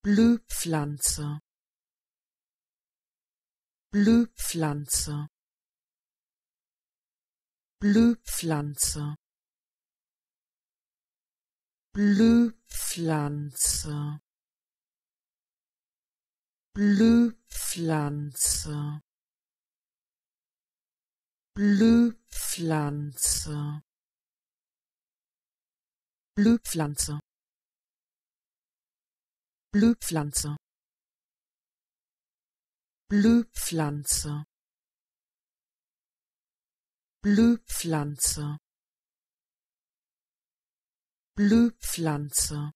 Blühpflanze, Blühpflanze, Blühpflanze, Blühpflanze, Blühpflanze, Blühpflanze, Blühpflanze, Blühpflanze, Blühpflanze, Blühpflanze, Blühpflanze,